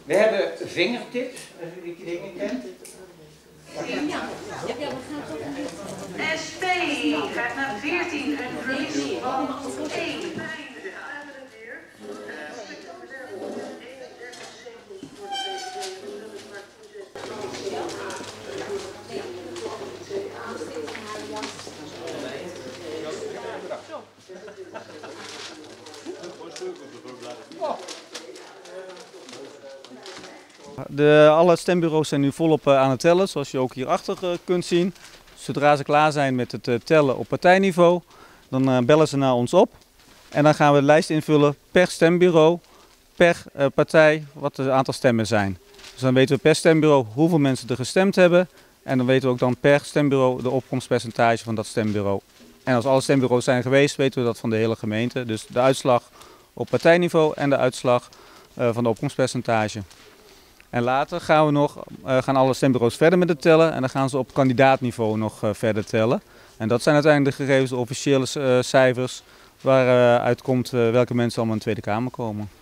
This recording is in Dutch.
We hebben vingertips, als u die dingen kent. SP gaat naar 14, een verlies van 1. Alle stembureaus zijn nu volop aan het tellen, zoals je ook hierachter kunt zien. Zodra ze klaar zijn met het tellen op partijniveau, dan bellen ze naar ons op. En dan gaan we de lijst invullen per stembureau, per partij, wat het aantal stemmen zijn. Dus dan weten we per stembureau hoeveel mensen er gestemd hebben. En dan weten we ook dan per stembureau de opkomstpercentage van dat stembureau. En als alle stembureaus zijn geweest, weten we dat van de hele gemeente. Dus de uitslag op partijniveau en de uitslag van de opkomstpercentage. En later gaan alle stembureaus verder met het tellen en dan gaan ze op kandidaatniveau nog verder tellen. En dat zijn uiteindelijk de gegevens, de officiële cijfers waaruit komt welke mensen allemaal in de Tweede Kamer komen.